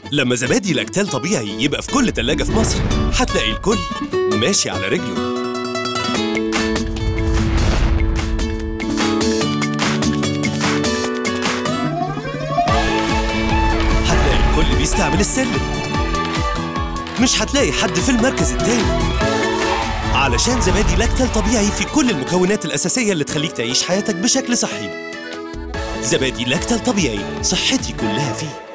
لما زبادي لاكتال طبيعي يبقى في كل تلاجة في مصر، هتلاقي الكل ماشي على رجله. هتلاقي الكل بيستعمل السلم، مش هتلاقي حد في المركز التاني، علشان زبادي لاكتال طبيعي في كل المكونات الأساسية اللي تخليك تعيش حياتك بشكل صحي. زبادي لاكتال طبيعي، صحتي كلها فيه.